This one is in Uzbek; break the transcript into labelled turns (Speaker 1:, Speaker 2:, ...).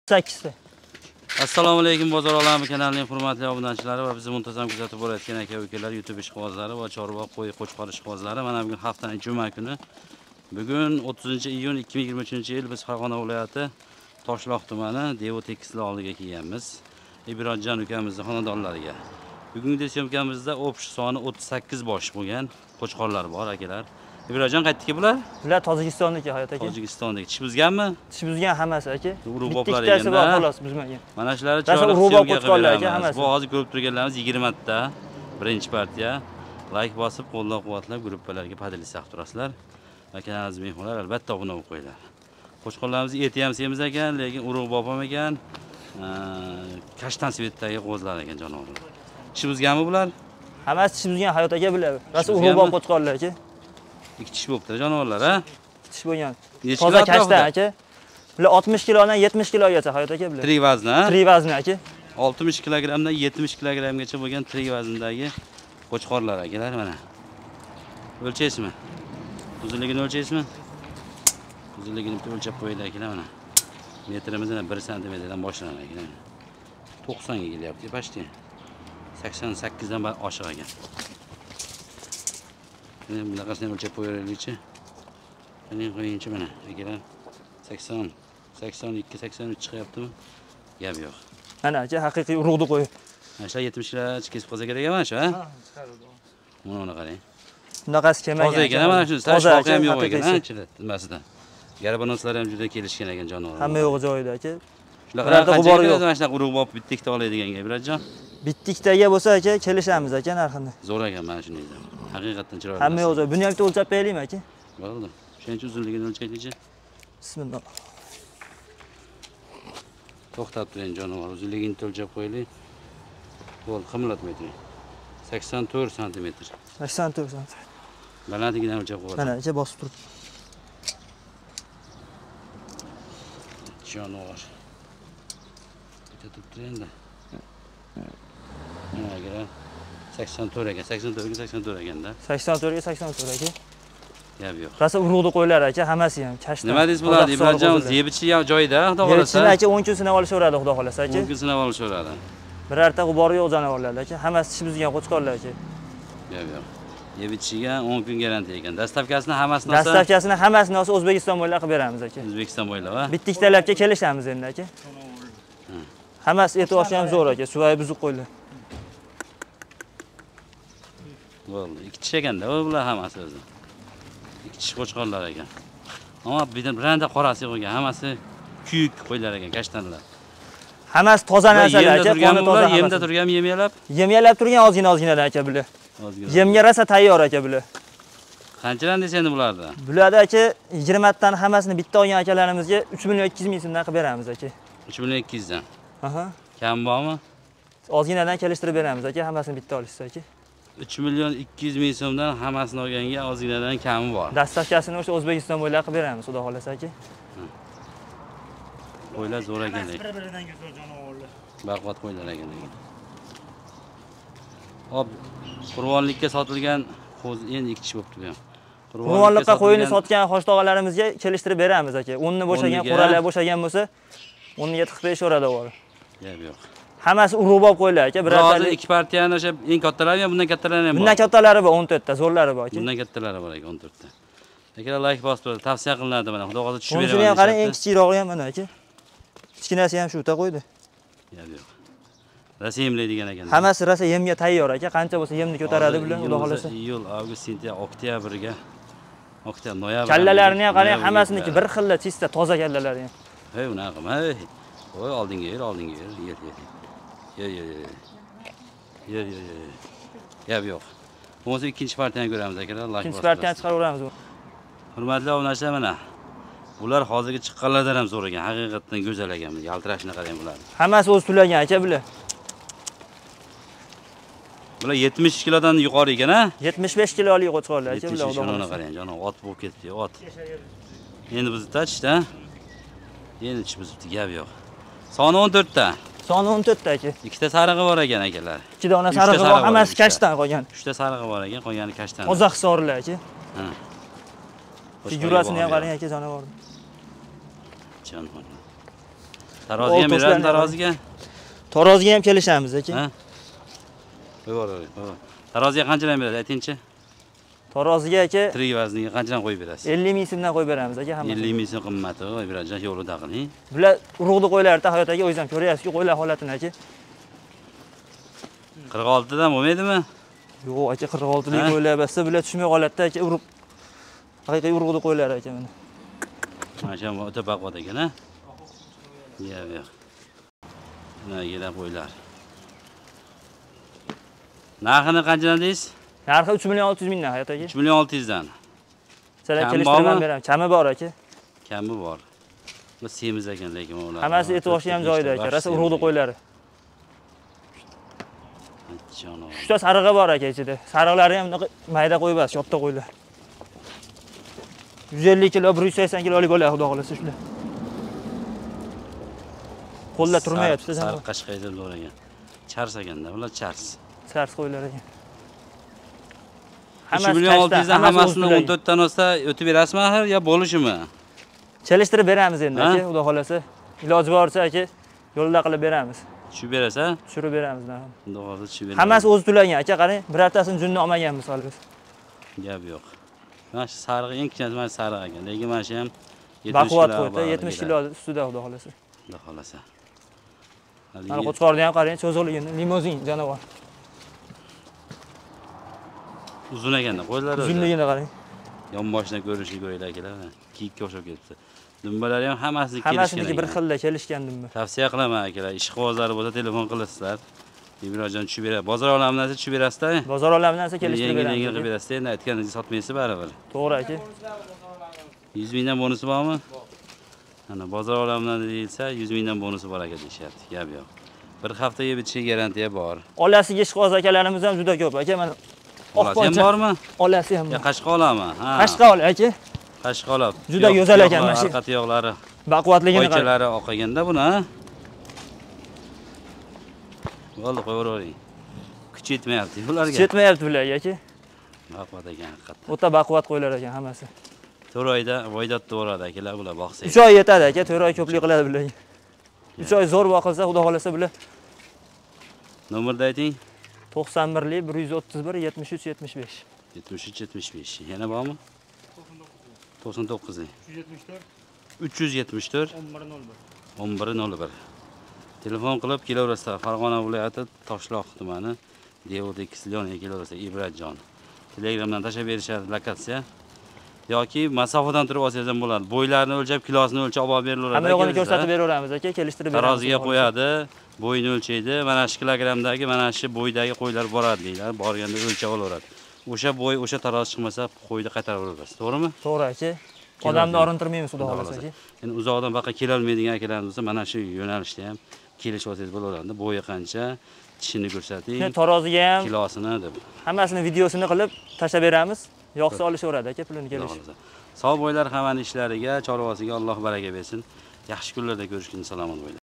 Speaker 1: 8 ta.
Speaker 2: Assalomu alaykum bozor olami kanalining hurmatli obunachilari va bizni muntazam kuzatib borayotgan aka-ukalar, YouTube ishqibozlari va chorva qo'y qo'chqor ishqibozlari. Mana bugun haftaning juma kuni. Bugun 30-iyun 2023-yil biz Farg'ona viloyati Toshloq tumani Devo tekislar oldiga kelganmiz. Ibrohimjon ukamizning xonadonlariga. Bugungi syomkamizda o'pish soni 38 bosh bo'lgan qo'chqorlar bor akalar. Ibrohimjon qaytdiki bular?
Speaker 1: Bular Tojikistonniki hayot aka.
Speaker 2: Tojikistondagi tish buzganmi?
Speaker 1: Tish buzgan hammasi aka.
Speaker 2: Urug'boblar
Speaker 1: ekan da. Xolos buzmagan.
Speaker 2: Mana shular chiroyli
Speaker 1: qo'chqorlar aka hammasi.
Speaker 2: Bu hozir ko'rib turganlarimiz 20 ta. Birinchi partiya. Like bosib, qo'llab-quvvatlab gruppalarga padilisa qilib turasizlar. Va kanalimiz mehmonlar albatta obuna bo'lib qo'yinglar. Qo'chqorlarimiz eti ham semiz ekan, lekin urug'bob ham ekan. Kashtan svetdagi qo'zlar ekan jonivorlar. Tish buzganmi bular?
Speaker 1: Hammasi tish buzgan hayot aka bular. Rosa urug'bob qo'chqorlar aka.
Speaker 2: Ikki tish bo'libdi jonivorlar, ha?
Speaker 1: Ikki tish bo'lgan. Toza kashtan aka. Bular 60 kilodan 70 kilogacha hayot aka bular.
Speaker 2: Tirik vazni, ha?
Speaker 1: Tirik vazni aka.
Speaker 2: 60 kilogramdan 70 kilogramgacha bo'lgan tirik vazndagi qo'chqorlar akalar mana. O'lchaysizmi? Uzunligini o'lchaysizmi? Uzunligini o'lchab qo'yaylik akalar mana. Metrimiz 1 santimetrdan boshlanadi akalar. 90 ga kelyapti, почти. 88 dan oshiq ekan. Mana bunaqasini o'lchab qo'yaylikchi. Mana qo'yingchi mana akalar. 80, 82, 83 chiqyaptimi? Gap yo'q.
Speaker 1: Mana aka haqiqiy urug'ni qo'y.
Speaker 2: Mana shu 70 kilogacha kesib qolsa kerak mana shu, ha? Ha, chiqaradi. Mana qarang.
Speaker 1: Bunaqasi kelmagan.
Speaker 2: Toza ekan mana shu, shoxi ham yo'q ekan, ha, ichida, nimasida. Garbanoslar ham juda kelishgan ekan jonivor.
Speaker 1: Hamma yo'g'i joyida aka.
Speaker 2: Shularga g'ubor yo'q. Mana shunaqa urug' bo'lib bitta ikkita oladigan Ibrohimjon.
Speaker 1: Bitta ikkitaga bo'lsa aka kelishamiz aka narxini.
Speaker 2: Zo'r ekan mana shunday. Haqiqatan chiroyli.
Speaker 1: Hamma yo'g'i joy. Buni ham bitta o'lchab beraylikmi aka?
Speaker 2: Bo'ldi. Shuning uchun uzunligini o'lchaylikchi.
Speaker 1: Bismillah.
Speaker 2: To'xtab turing jonivor, uzunligini o'lchab qo'yaylik. Bo'ldi, qimlatmay turing. 84 sm.
Speaker 1: 84 sm.
Speaker 2: Balandligidan o'lchab qo'ying.
Speaker 1: Mana aka bosib turib.
Speaker 2: Jonivor. Bitta turibdi endi. Mana agar 84 ekan, 84 ga 84 ekanda.
Speaker 1: 84 ga 84 aka.
Speaker 2: Gap yo'q.
Speaker 1: Rosa urug'ni qo'ylar aka, hammasi ham kashtan.
Speaker 2: Nima deysiz bularni? Ibrohimjon yebichi joyida, xudo xolasa.
Speaker 1: Yebichini aka 10 kun sinab olishaveradi, xudo xolasa aka.
Speaker 2: 10 kun sinab olishaveradi.
Speaker 1: Birorta g'ubori yo'q jonivorlar aka, hammasi tish buzgan qo'chqorlar aka.
Speaker 2: Gap yo'q. Yebichiga 10 kun garantiya ekan. Dastavkasini hammasini
Speaker 1: olsa? Dastavkasini hammasini olsa O'zbekiston bo'ylab qilib beramiz aka.
Speaker 2: O'zbekiston bo'ylab, ha?
Speaker 1: Bitta ikkitalabga kelishamiz endi aka. Hammasi e'tiboshi ham zo'r aka, suvay buzuq qo'ylar.
Speaker 2: Bo'ldi. Ikki tish ekanda, bular hammasi o'zi. Ikki tish qo'chqorlar ekan. Ammo biranda qorasi yo'q ekan, hammasi kuyuk qo'ylar ekan, kashtanlar.
Speaker 1: Hammasi toza narsalar aka, qoni toza.
Speaker 2: Yemda turganmi, yemyalab?
Speaker 1: Yemyalab turgan ozgina-ozginadan aka bular. Yemga rosa tayyor aka bular.
Speaker 2: Qanchadan desa endi bularda?
Speaker 1: Bularda aka 20 tani hammasini bitta olgan akalarimizga 3 million 200 ming so'mdan qilib beramiz aka.
Speaker 2: 3 million 200 dan.
Speaker 1: Aha.
Speaker 2: Kam bormi?
Speaker 1: Ozginadan kelishtirib beramiz aka, hammasini bitta olishsa aka.
Speaker 2: 3 million 200 ming so'mdan hammasini olganga ozginadan kami bor.
Speaker 1: Dastavkasini o'sha O'zbekiston bo'ylab qilib beramiz, xudo xolasa aka.
Speaker 2: Qo'ylar zo'r ekan. Bir-biridan go'zal jonivorlar. Baquvvat qo'ylar ekan. Hop, qurbonlikka sotilgan qo'z endi ikki tish bo'libdi bu ham.
Speaker 1: Qurbonlikqa qo'yini sotgan xo'sh tog'alarimizga kelishtirib beramiz aka. O'nni bo'shagan, qo'ralar bo'shagan bo'lsa, o'nniga tiqib berishaveradi o'g'il.
Speaker 2: Gap yo'q.
Speaker 1: Hammasi urug'bob qo'ylar aka.
Speaker 2: Hozir ikki partiyani o'sha eng kattalari ham, bundan kattalari ham bor.
Speaker 1: Bundan kattalari bor, 14 ta, zo'rlari bor aka.
Speaker 2: Bundan kattalari bor ekan, 14 ta. Akalar like bosib turadi, tavsiya qilinadi mana. Xudo xohlasa tushib beraman.
Speaker 1: Shuni ham qarang, eng kichikrog'i ham mana aka. Kichkinasi ham shu ta qo'ydi.
Speaker 2: Gap yo'q. Rosa yemlaydigan ekan.
Speaker 1: Hammasi rosa yemga tayyor aka. Qancha bo'lsa yemni ko'taradi bular, xudo xolasa.
Speaker 2: Iyul, avgust, sentyabr, oktyabrga. Oktyabr, noyabr.
Speaker 1: Kallalarini ham qarang, hammasiniki bir xil chista, toza kallalari ham.
Speaker 2: Hey, unaqa qilma. Hey. Qo'y, oldinga yur, oldinga yur. Yer. Gap yo'q. Bo'lmasa ikkinchi partiyani ko'ramiz akalar.
Speaker 1: Ikkinchi partiyani chiqaraveramiz.
Speaker 2: Hurmatli obunachilar mana. Bular hozirgi chiqqanlardan ham zo'r ekan. Haqiqatan go'zal ekan. Yaltirashini qarang bularni.
Speaker 1: Hammasi o'z tulagan aka bular.
Speaker 2: Bular 70 kilodan yuqori ekan, ha?
Speaker 1: 75 kilolik qo'chqorlar aka bular.
Speaker 2: Shuni qarang, jonon ot bo'lib ketdi, ot. Endi bizni tachda. Endi tish buzibdi, gap yo'q. Soni 14 ta.
Speaker 1: Soni 14 ta aka.
Speaker 2: Ikkita sarig'i bor ekan akalar.
Speaker 1: 2 dona sarig'i bor, hammasi kashtan qolgan.
Speaker 2: 3 ta sarig'i bor ekan, qolgani kashtan.
Speaker 1: Qozoq hisorlar aka.
Speaker 2: Ha.
Speaker 1: Figurasini ham qarang aka, jonivor.
Speaker 2: Jonivor. Taroziga ham beradi, taroziga.
Speaker 1: Taroziga ham kelishamiz aka.
Speaker 2: Ha? Qo'yib. Taroziga qanchadan beradi, aytingchi?
Speaker 1: Taroziga aka
Speaker 2: tirik vazniga qanchadan qo'yib berasiz?
Speaker 1: 50 ming so'mdan qo'yib beramiz aka hammasi.
Speaker 2: 50 ming so'm qimmati, Ibratjon yo'lida qiling.
Speaker 1: Bular urug'ni qo'ylarida hayot aka, o'zingiz ham ko'ryapsiz-ku qo'ylar holatini aka.
Speaker 2: 46 dan bo'lmaydimi?
Speaker 1: Yo'q aka, 46 lik qo'ylar bassa bular tushmay qoladida aka, urug'. Haqiqiy urug'ni qo'ylar aka mana.
Speaker 2: Mana o'ta baquvvat ekan, ha? Yo'q. Mana yig'ilib qo'ylar. Narxini qanchadan deysiz?
Speaker 1: Narxi 3 million 600 mingdan hayot aka.
Speaker 2: 3 million 600 dan.
Speaker 1: Sizlar kelishtirib beraman. Kami bor aka.
Speaker 2: Kami bor. Bu semiz ekan lekin ular.
Speaker 1: Hammasi e'tiboshi ham joyida aka. Rosa urug'ni qo'ylari. Uchta sarig'i bor aka ichida. Sariqlari ham mayda qo'y emas, katta qo'ylar. 150 kilo, 180 kilolik bo'ladi, xudo xolasa shular. Qo'lda turmayapti.
Speaker 2: Sariq qashqayda o'ragan. Chars ekanda, ular chars.
Speaker 1: Chars qo'ylar ekan.
Speaker 2: 3 million 600 dan hammasini 14 dan olsa o'tib berasizmi axir yo bo'lishimi?
Speaker 1: Kelishtirib beramiz endi aka, xudo xolasa. Iloji boricha aka, yo'lda qilib beramiz.
Speaker 2: Tushib berasiz, ha?
Speaker 1: Tushirib beramiz, na'am.
Speaker 2: Xudo xolasa tushib beramiz.
Speaker 1: Hammasi o'zi to'langan aka, qarang, birortasini junni olmaganmiz hali.
Speaker 2: Gap yo'q. Mana shu sariq eng kichkina mana sariq ekan. Lekin mana shu ham 70 kilo.
Speaker 1: Baquvvat qo'ydi, 70 kilo ustida xudo xolasa.
Speaker 2: Xudo xolasa.
Speaker 1: Mana qo'chqorni ham qarang, cho'zig'ligini, limuzin jonivor.
Speaker 2: Uzun ekanda, qo'ylari.
Speaker 1: Uzunligini qarang.
Speaker 2: Yonboshdan ko'rinishiga ko'ylar akalar. Kiyikka o'xshab ketibdi. Dumbalari ham hammasini
Speaker 1: Hammasiniki bir xilda kelishgan dumba.
Speaker 2: Tavsiya qilaman akalar. Ishqibozlari bo'lsa telefon qilasizlar. Ibrojon tushib beradi. Bozor olamidan tushib berasiz-da.
Speaker 1: Bozor olamidan kelishtirib beramiz.
Speaker 2: Yengil qilib berasiz. Endi aytganingizni sotmaysiz baribir.
Speaker 1: To'g'ri aka.
Speaker 2: 100 mingdan bonusi bormi? Mana bozor olamidan deyilsa 100 mingdan bonusi bor aka deyishyapti. Gap yo'q. Bir haftaga bitishi garantiya bor.
Speaker 1: Olasiga ishqiboz akalarimiz ham juda ko'p aka. Mana
Speaker 2: Olasi ham bormi?
Speaker 1: Olasi ham bor.
Speaker 2: Qashqa olami? Ha.
Speaker 1: Qashqa ol aka.
Speaker 2: Qashqa olib.
Speaker 1: Juda go'zal ekan mana shu.
Speaker 2: Orqa tuyoqlari.
Speaker 1: Baquvvatligini qarang.
Speaker 2: Qo'ychalari oqaganda buni, ha? Bo'ldi, qo'yavering. Kuch yetmayapti ularga.
Speaker 1: Kuch yetmayapti ularga aka.
Speaker 2: Baquvvat ekan haqiqatdan.
Speaker 1: O'ta baquvvat qo'ylar ekan hammasi.
Speaker 2: 4 oyda voydatda boradi akalar bular boqsangiz.
Speaker 1: 3 oy yetadi aka, 4 oy ko'plik qiladi bularga. 3 oy zo'r boqilsa, xudo xolasa bular.
Speaker 2: Nomerni ayting.
Speaker 1: 91lik 131 73 75.
Speaker 2: 73 75. Yana bormi? 99lik. 374 1101. Telefon qilib kelaverasizlar. Farg'ona viloyati Toshloq tumani Devod Eksilyon kelaverasizlar. Ibratjon. Telegramdan tashab berishadi lokatsiya. Yoki masofadan turib olsangiz ham bo'ladi. Bo'ylarini o'lchab, kilosini o'lchab olib berilaveradi.
Speaker 1: Hamma yo'qini ko'rsatib beraveramiz aka, kelishtirib beramiz.
Speaker 2: Taroziga qo'yadi, bo'yini o'lchaydi. Mana shu kilogramdagi, mana shu bo'ydagi qo'ylar boradi deylar. Borganda o'lchab olaveradi. O'sha bo'y, o'sha tarozi chiqmasa, qo'yni qaytarib olaverasiz. To'g'rimi?
Speaker 1: To'g'ri aka. Odamni orintirmaymiz, xudo xolasa aka.
Speaker 2: Endi uzoqdan baqa kela olmaydigan akalarimiz bo'lsa, mana shu yo'nalishda ham kelishib olsangiz bo'laveradi. Bo'yi qancha, tishini ko'rsating.
Speaker 1: Taroziga ham
Speaker 2: kilosini deb.
Speaker 1: Hammasini videosini qilib tashlab beramiz. Yo'qsa olishaveradi aka, pulini kelish.
Speaker 2: Sog' bo'ylar hammaning ishlariga, chorvasiga Alloh baraka bersin. Yaxshi kunlarda ko'rishguncha salomat bo'ling.